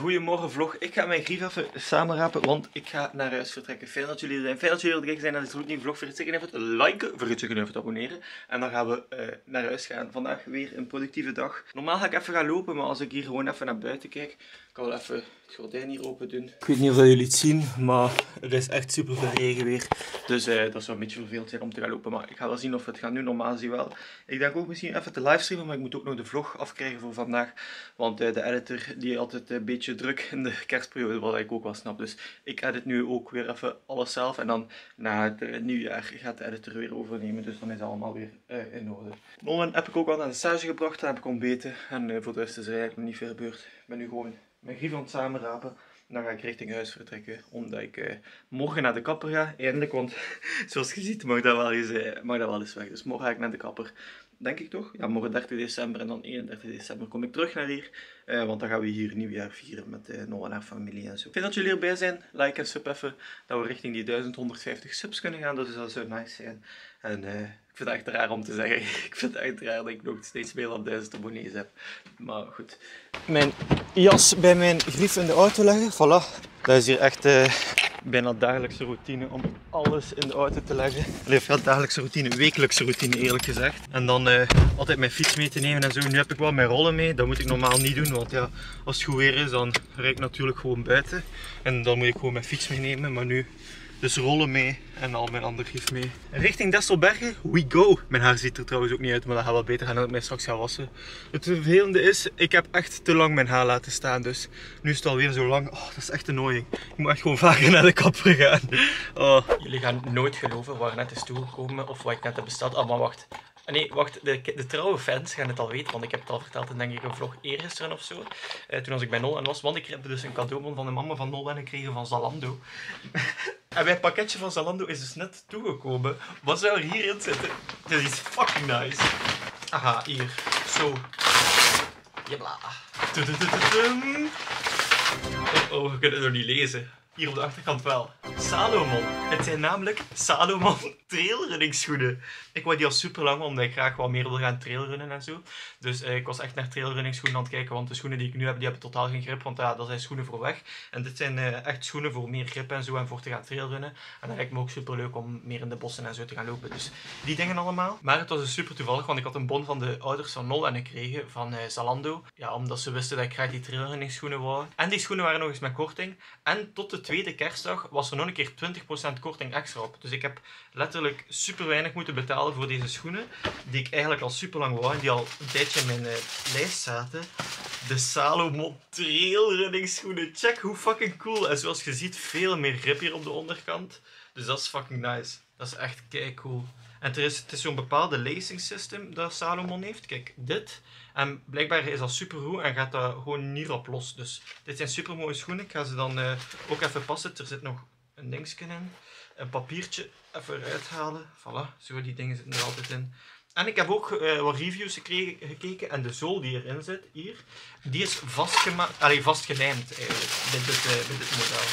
Goedemorgen vlog, ik ga mijn grief even samenrapen, want ik ga naar huis vertrekken. Fijn dat jullie er zijn, fijn dat jullie er kijken zijn naar deze nieuwe vlog. Vergeet zeker even te liken, vergeet zeker even te abonneren. En dan gaan we naar huis gaan. Vandaag weer een productieve dag. Normaal ga ik even gaan lopen, maar als ik hier gewoon even naar buiten kijk, ik kan wel even het gordijn hier open doen. Ik weet niet of jullie het zien, maar er is echt super veel regen weer. Dus dat is wel een beetje vervelend hier om te gaan lopen, maar ik ga wel zien of we het gaan doen. Normaal zie je wel. Ik denk ook misschien even te livestreamen, maar ik moet ook nog de vlog afkrijgen voor vandaag. Want de editor die altijd een beetje druk in de kerstperiode, wat ik ook wel snap. Dus ik edit nu ook weer even alles zelf. En dan na het nieuwjaar gaat de editor weer overnemen. Dus dan is het allemaal weer in orde. Nolan heb ik ook al naar de stage gebracht. Dan heb ik ontbeten. En voor de rest is er eigenlijk nog niet veel gebeurd. Ik ben nu gewoon mijn grief aan het samenrapen. Dan ga ik richting huis vertrekken, omdat ik morgen naar de kapper ga, eindelijk, want zoals je ziet mag dat wel eens weg. Dus morgen ga ik naar de kapper, denk ik toch? Ja, morgen 30 december en dan 31 december kom ik terug naar hier, want dan gaan we hier nieuwjaar vieren met Noah en haar familie en zo. Fijn dat jullie erbij zijn, like en sub even, dat we richting die 1150 subs kunnen gaan, dus dat zou nice zijn. En ik vind het echt raar om te zeggen, ik vind het echt raar dat ik nog steeds meer dan 1000 abonnees heb, maar goed. Mijn jas bij mijn grief in de auto leggen, voilà. Dat is hier echt bijna dagelijkse routine om alles in de auto te leggen. Of ja, dagelijkse routine, wekelijkse routine eerlijk gezegd. En dan altijd mijn fiets mee te nemen en zo. Nu heb ik wel mijn rollen mee, dat moet ik normaal niet doen, want ja, als het goed weer is dan rijd ik natuurlijk gewoon buiten. En dan moet ik gewoon mijn fiets meenemen, maar nu dus rollen mee en al mijn andere grief mee. Richting Desselbergen, we go! Mijn haar ziet er trouwens ook niet uit, maar dat gaat wel beter gaan dan ik mij straks ga wassen. Het vervelende is, ik heb echt te lang mijn haar laten staan, dus nu is het alweer zo lang. Oh, dat is echt annoying. Ik moet echt gewoon vaker naar de kapper gaan. Oh. Jullie gaan nooit geloven waar net is toegekomen of wat ik net heb besteld. Ah, maar wacht. Nee, wacht, de trouwe fans gaan het al weten, want ik heb het al verteld in denk ik een vlog eergisteren of zo. Toen als ik bij Nolan was, want ik heb dus een cadeaubon van de mama van Nolan gekregen van Zalando. En mijn pakketje van Zalando is dus net toegekomen. Wat zou er hierin zitten? Dit is fucking nice. Aha, hier. Zo. Jebla. Oh, we kunnen het nog niet lezen. Hier op de achterkant wel. Salomon. Het zijn namelijk Salomon trailrunning schoenen. Ik wou die al super lang, omdat ik graag wat meer wil gaan trailrunnen en zo. Dus ik was echt naar trailrunning schoenen aan het kijken, want de schoenen die ik nu heb, die hebben totaal geen grip, want ja, dat zijn schoenen voor weg. En dit zijn echt schoenen voor meer grip en zo en voor te gaan trailrunnen. En dat lijkt me ook super leuk om meer in de bossen en zo te gaan lopen. Dus die dingen allemaal. Maar het was dus super toevallig, want ik had een bon van de ouders van Nolan gekregen, van Zalando. Ja, omdat ze wisten dat ik graag die trailrunning schoenen wou. En die schoenen waren nog eens met korting. En tot de tweede kerstdag was er nog een keer 20% korting extra op. Dus ik heb letterlijk super weinig moeten betalen voor deze schoenen. Die ik eigenlijk al super lang wou en die al een tijdje in mijn lijst zaten. De Salomon trailrunning schoenen. Check hoe fucking cool. En zoals je ziet, veel meer grip hier op de onderkant. Dus dat is fucking nice. Dat is echt kei cool. En het is zo'n bepaalde lacing system dat Salomon heeft. Kijk, dit. En blijkbaar is dat super goed en gaat dat gewoon niet op los. Dus dit zijn super mooie schoenen. Ik ga ze dan ook even passen. Er zit nog een dingetje in. Een papiertje even eruit halen. Voilà, zo die dingen zitten er altijd in. En ik heb ook wat reviews gekeken en de zool die erin zit, hier, die is vastgelijmd eigenlijk, bij dit model.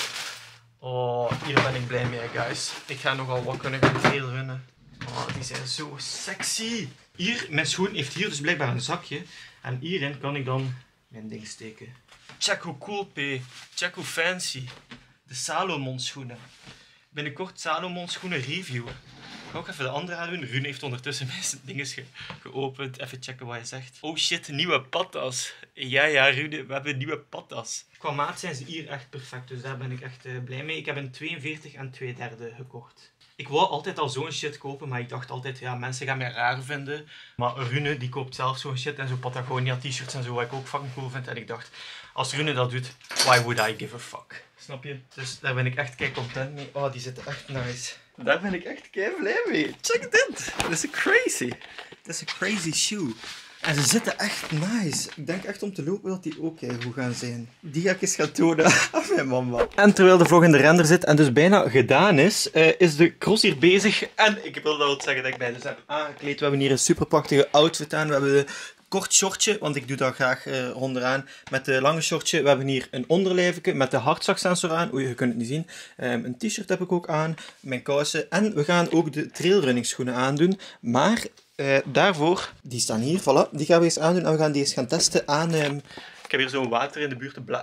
Oh, hier ben ik blij mee, guys. Ik ga nogal wat kunnen gaan trailrunnen. Oh, die zijn zo sexy. Hier, mijn schoen heeft hier dus blijkbaar een zakje. En hierin kan ik dan mijn ding steken. Check hoe cool, P. Check hoe fancy. De Salomon schoenen. Binnenkort Salomon schoenen review. Ik ga ook even de andere aan doen. Rune heeft ondertussen mijn dingen geopend. Even checken wat hij zegt. Oh shit, nieuwe patas. Ja, Rune, we hebben nieuwe patas. Qua maat zijn ze hier echt perfect, dus daar ben ik echt blij mee. Ik heb een 42 en 2/3 gekocht. Ik wou altijd al zo'n shit kopen, maar ik dacht altijd, ja, mensen gaan mij raar vinden. Maar Rune, die koopt zelf zo'n shit en zo'n Patagonia t-shirts en zo, wat ik ook fucking cool vind. En ik dacht, als Rune dat doet, why would I give a fuck? Snap je? Dus daar ben ik echt kei content mee. Oh, die zitten echt nice. Daar ben ik echt kei blij mee. Check dit. Dat is crazy. Dat is een crazy shoe. En ze zitten echt nice. Ik denk echt om te lopen dat die ook goed gaan zijn. Die ga ik eens gaan tonen aan mijn mama. En terwijl de vlog in de render zit en dus bijna gedaan is, is de cross hier bezig. En ik wil wel zeggen dat ik mij dus heb aangekleed. We hebben hier een super prachtige outfit aan. We hebben de kort shortje, want ik doe dat graag onderaan, met de lange shortje. We hebben hier een onderlijfje met de hartslagsensor aan. Oei, je kunt het niet zien. Een t-shirt heb ik ook aan, mijn kousen. En we gaan ook de trailrunning schoenen aandoen. Maar daarvoor, die staan hier, voilà. Die gaan we eens aandoen en we gaan die eens gaan testen aan... Ik heb hier zo'n water in de buurt,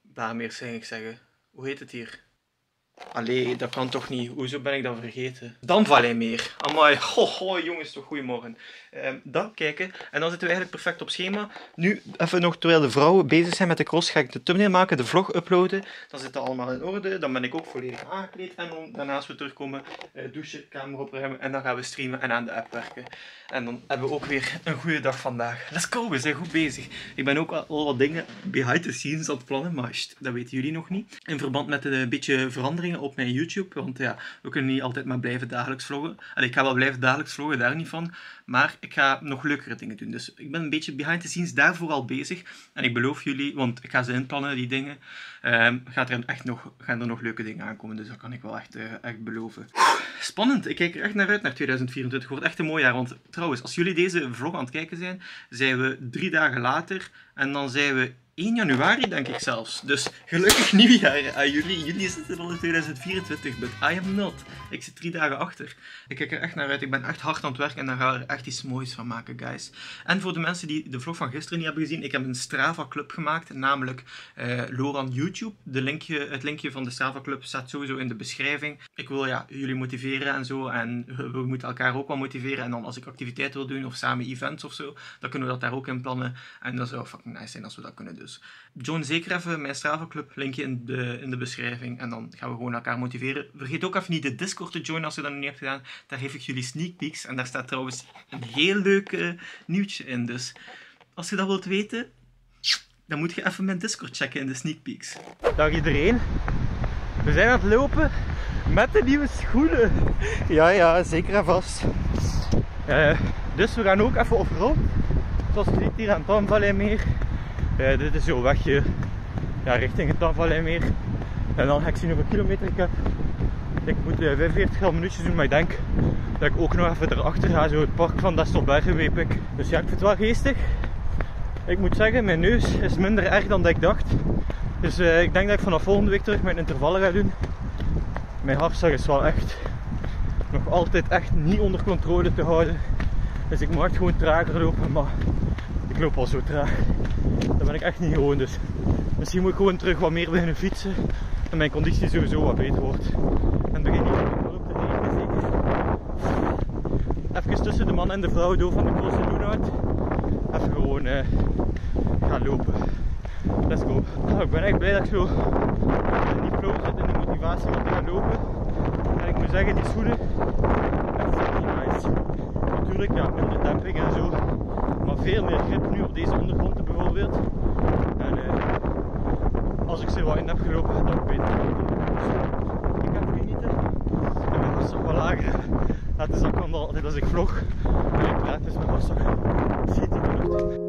Daarmeer ging ik zeggen. Hoe heet het hier? Allee, dat kan toch niet. Hoezo ben ik dat vergeten? Damvallei-meer. Amai, jongens, toch goedemorgen. Dan kijken. En dan zitten we eigenlijk perfect op schema. Nu, even nog, terwijl de vrouwen bezig zijn met de cross, ga ik de thumbnail maken, de vlog uploaden. Dan zit dat allemaal in orde. Dan ben ik ook volledig aangekleed. En dan, daarna als we terugkomen, douchen, kamer opruimen. En dan gaan we streamen en aan de app werken. En dan hebben we ook weer een goede dag vandaag. Let's go, we zijn goed bezig. Ik ben ook al wat dingen behind the scenes aan het plannen, maar dat weten jullie nog niet. In verband met een beetje veranderingen op mijn YouTube, want ja, we kunnen niet altijd maar blijven dagelijks vloggen. Allee, ik ga wel blijven dagelijks vloggen, daar niet van, maar ik ga nog leukere dingen doen. Dus ik ben een beetje behind the scenes daarvoor al bezig. En ik beloof jullie, want ik ga ze inplannen, die dingen, gaan er nog leuke dingen aankomen. Dus dat kan ik wel echt beloven. Spannend, ik kijk er echt naar uit naar 2024. Het wordt echt een mooi jaar, want trouwens, als jullie deze vlog aan het kijken zijn we 3 dagen later en dan zijn we 1 januari, denk ik zelfs. Dus gelukkig nieuwjaar aan jullie. Jullie zitten al in 2024, but I am not. Ik zit 3 dagen achter. Ik kijk er echt naar uit. Ik ben echt hard aan het werken en daar ga ik er echt iets moois van maken, guys. En voor de mensen die de vlog van gisteren niet hebben gezien, ik heb een Strava Club gemaakt, namelijk Loran YouTube. Het linkje van de Strava Club staat sowieso in de beschrijving. Ik wil jullie motiveren en zo. En we moeten elkaar ook wel motiveren. En dan als ik activiteiten wil doen of samen events of zo, dan kunnen we dat daar ook in plannen. En dat zou fucking nice zijn als we dat kunnen doen. Dus join zeker even mijn Strava Club, linkje in de beschrijving. En dan gaan we gewoon elkaar motiveren. Vergeet ook even niet de Discord te joinen als je dat nog niet hebt gedaan. Daar geef ik jullie sneak peeks. En daar staat trouwens een heel leuk nieuwtje in. Dus als je dat wilt weten, dan moet je even mijn Discord checken in de sneak peeks. Dag iedereen. We zijn aan het lopen met de nieuwe schoenen. Ja, zeker en vast. Dus we gaan ook even off-road. Zoals je ziet hier aan het Damvallei-meer. Dit is zo'n wegje richting het Damvallei-meer. En dan ga ik zien hoeveel kilometer ik heb. Ik moet 45 minuutjes doen, maar ik denk dat ik ook nog even erachter ga. Zo het park van Destelbergen weet ik. Dus ja, ik vind het wel geestig. Ik moet zeggen, mijn neus is minder erg dan dat ik dacht. Dus ik denk dat ik vanaf volgende week terug mijn intervallen ga doen. Mijn hartslag is wel echt nog altijd echt niet onder controle te houden. Dus ik moet echt gewoon trager lopen, maar ik loop al zo traag. Dat ben ik echt niet gewoon, dus misschien moet ik gewoon terug wat meer beginnen fietsen. En mijn conditie sowieso wat beter wordt. En het begint niet wel op te regenen zeker. Even tussen de man en de vrouw door van de Cross in Loenhout. Even gewoon gaan lopen. Let's go. Nou, ik ben echt blij dat ik zo niet flow zit in de motivatie om te gaan lopen. En ik moet zeggen, die schoenen, echt fucking nice. Natuurlijk, minder demping en zo. Maar veel meer grip nu op deze ondergrond bijvoorbeeld. En als ik ze wat in heb gelopen, gaat dat ook beter worden. Dus ik ga genieten. En mijn hartslag wat lager. Dat is ook altijd als ik vlog. En ik praat, dus mijn hartslag schiet in de lucht in.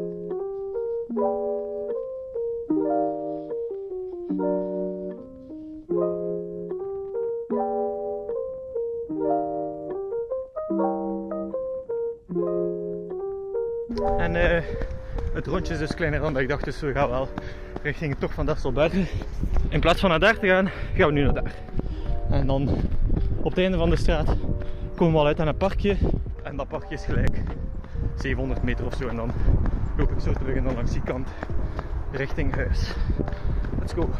En het rondje is dus kleiner dan dat ik dacht, dus we gaan wel richting het Tocht van Destelbergen. In plaats van naar daar te gaan, gaan we nu naar daar. En dan op het einde van de straat komen we al uit aan een parkje. En dat parkje is gelijk 700 meter of zo. En dan loop ik zo terug en dan langs die kant richting huis. Let's go!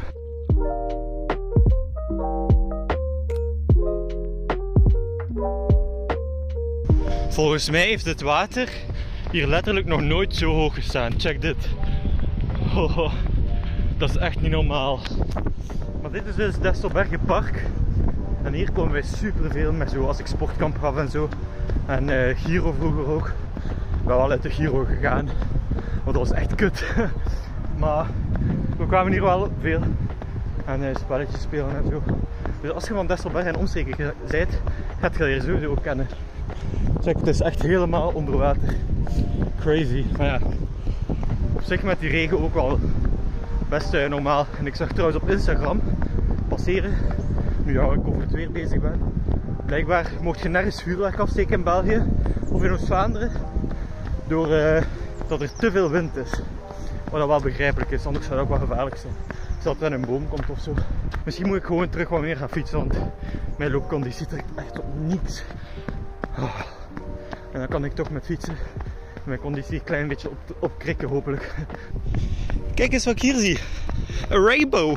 Volgens mij heeft het water hier letterlijk nog nooit zo hoog gestaan. Check dit. Oh, dat is echt niet normaal. Maar dit is dus Destelbergen Park. En hier komen wij superveel met zo als ik sportkamp gaf en zo. En Giro vroeger ook. Ik ben wel uit de Giro gegaan. Want dat was echt kut. Maar we kwamen hier wel veel. En spelletjes spelen en zo. Dus als je van Destelbergen en omstreken bent, gaat je hier sowieso ook kennen. Check, het is echt helemaal onder water. Crazy. Maar ja, op zich met die regen ook wel best normaal. En ik zag trouwens op Instagram passeren, nu ik over het weer bezig ben. Blijkbaar mocht je nergens vuurwerk afsteken in België of in Oost-Vlaanderen. Doordat er te veel wind is. Wat dat wel begrijpelijk is, anders zou dat ook wel gevaarlijk zijn. Stel dat er een boom komt of zo. Misschien moet ik gewoon terug wat meer gaan fietsen, want mijn loopconditie trekt echt op niets. Oh. En dan kan ik toch met fietsen mijn conditie een klein beetje opkrikken hopelijk. Kijk eens wat ik hier zie. A rainbow.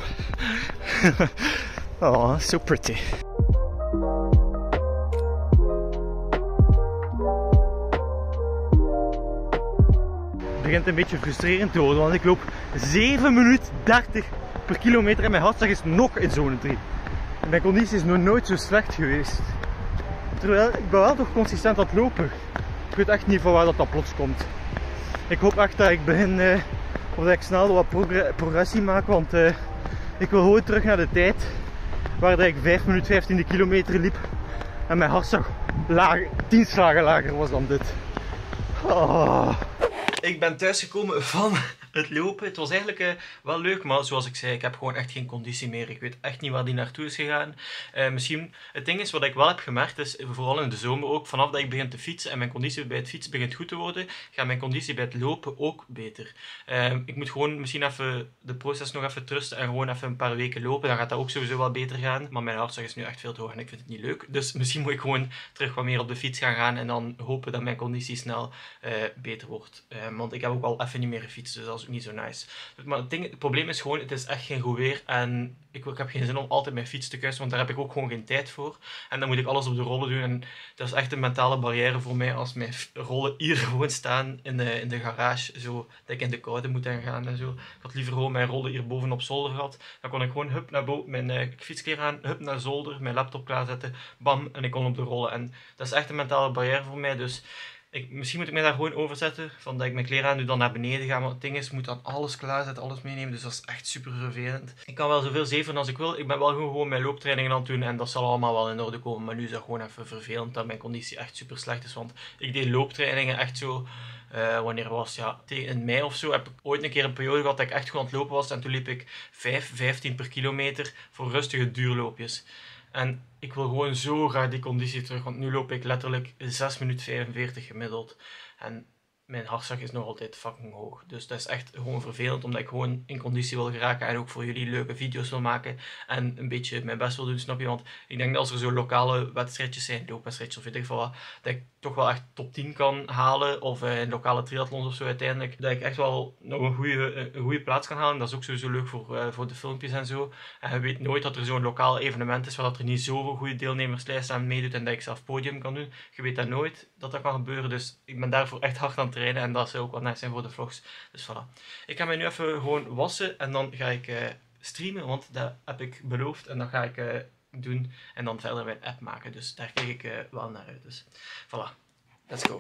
Oh, so pretty. Het begint een beetje frustrerend te worden, want ik loop 7 minuten 30 per kilometer en mijn hartslag is nog in zone 3. En mijn conditie is nog nooit zo slecht geweest. Terwijl ik ben wel toch consistent aan het lopen. Ik weet echt niet van waar dat plots komt. Ik hoop echt dat ik begin, of dat ik snel wat progressie maak, want ik wil gewoon terug naar de tijd waar dat ik 5 minuten 15 de kilometer liep en mijn hartslag 10 slagen lager was dan dit. Oh. Ik ben thuisgekomen van het lopen. Het was eigenlijk wel leuk, maar zoals ik zei, ik heb gewoon echt geen conditie meer. Ik weet echt niet waar die naartoe is gegaan. Misschien, het ding is, wat ik wel heb gemerkt, is vooral in de zomer ook, vanaf dat ik begin te fietsen en mijn conditie bij het fietsen begint goed te worden, gaat mijn conditie bij het lopen ook beter. Ik moet gewoon misschien even de proces nog even trusten en gewoon even een paar weken lopen. Dan gaat dat ook sowieso wel beter gaan. Maar mijn hartslag is nu echt veel te hoog en ik vind het niet leuk. Dus misschien moet ik gewoon terug wat meer op de fiets gaan en dan hopen dat mijn conditie snel beter wordt. Want ik heb ook al even niet meer gefietst, dus dat is ook niet zo nice. Maar het probleem is gewoon, het is echt geen goed weer en ik heb geen zin om altijd mijn fiets te kuisen, want daar heb ik ook gewoon geen tijd voor. En dan moet ik alles op de rollen doen en dat is echt een mentale barrière voor mij als mijn rollen hier gewoon staan in de garage, zo dat ik in de koude moet gaan en zo. Ik had liever gewoon mijn rollen hier boven op zolder gehad. Dan kon ik gewoon hup naar boven, mijn fietskleren aan, hup naar zolder, mijn laptop klaarzetten, bam, en ik kon op de rollen. En dat is echt een mentale barrière voor mij, dus misschien moet ik mij daar gewoon over zetten, van dat ik mijn kleren aan doe, dan naar beneden ga. Maar het ding is, ik moet dan alles klaarzetten, alles meenemen, dus dat is echt super vervelend. Ik kan wel zoveel zeveren als ik wil, ik ben wel gewoon mijn looptrainingen aan het doen en dat zal allemaal wel in orde komen. Maar nu is dat gewoon even vervelend dat mijn conditie echt super slecht is, want ik deed looptrainingen echt zo, wanneer was ja, in mei of zo, heb ik ooit een keer een periode gehad dat ik echt gewoon aan het lopen was en toen liep ik 15 per kilometer voor rustige duurloopjes. En ik wil gewoon zo graag die conditie terug, want nu loop ik letterlijk 6 minuten 45 gemiddeld. En mijn hartslag is nog altijd fucking hoog. Dus dat is echt gewoon vervelend, omdat ik gewoon in conditie wil geraken en ook voor jullie leuke video's wil maken. En een beetje mijn best wil doen, snap je? Want ik denk dat als er zo lokale wedstrijdjes zijn, loopwedstrijdjes of weet ik veel wat, dat ik toch wel echt top 10 kan halen. Of in lokale triathlons of zo uiteindelijk. Dat ik echt wel nog een goede plaats kan halen. Dat is ook sowieso leuk voor de filmpjes en zo. En je weet nooit dat er zo'n lokaal evenement is waar dat er niet zoveel goede deelnemerslijst aan meedoet en dat ik zelf podium kan doen. Je weet dat nooit dat dat kan gebeuren. Dus ik ben daarvoor echt hard aan het trainen en dat zou ook wel nice zijn voor de vlogs. Dus voilà. Ik ga mij nu even gewoon wassen en dan ga ik streamen, want dat heb ik beloofd en dat ga ik doen en dan verder mijn app maken. Dus daar kijk ik wel naar uit. Dus voilà. Let's go.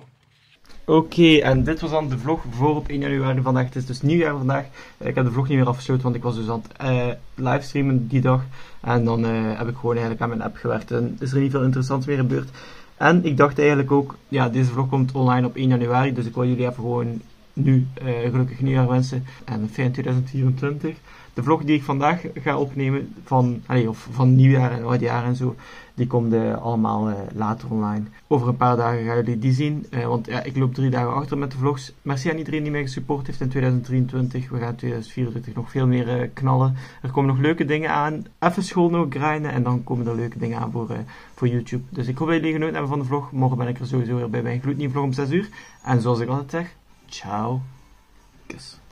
Oké, en dit was dan de vlog voor op 1 januari vandaag. Het is dus nieuwjaar vandaag. Ik heb de vlog niet meer afgesloten, want ik was dus aan het livestreamen die dag. En dan heb ik gewoon eigenlijk aan mijn app gewerkt en is er niet veel interessants meer gebeurd. En ik dacht eigenlijk ook, ja, deze vlog komt online op 1 januari, dus ik wil jullie even gewoon nu gelukkig nieuwjaar wensen en een fijn 2024. De vlog die ik vandaag ga opnemen van nieuwjaar en oudjaar en zo, die komt allemaal later online. Over een paar dagen gaan jullie die zien, want ja, ik loop 3 dagen achter met de vlogs. Merci aan iedereen die mij gesupport heeft in 2023. We gaan in 2024 nog veel meer knallen. Er komen nog leuke dingen aan. Even school nog grinden en dan komen er leuke dingen aan voor YouTube. Dus ik hoop dat jullie genoten hebben van de vlog. Morgen ben ik er sowieso weer bij mijn gloednieuwe vlog om 6 uur. En zoals ik altijd zeg, ciao. Kus.